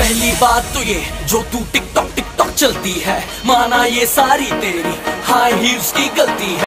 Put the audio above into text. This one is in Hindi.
पहली बात तो ये जो तू टिकटॉक चलती है, माना ये सारी तेरी हाई हील्स की गलती है।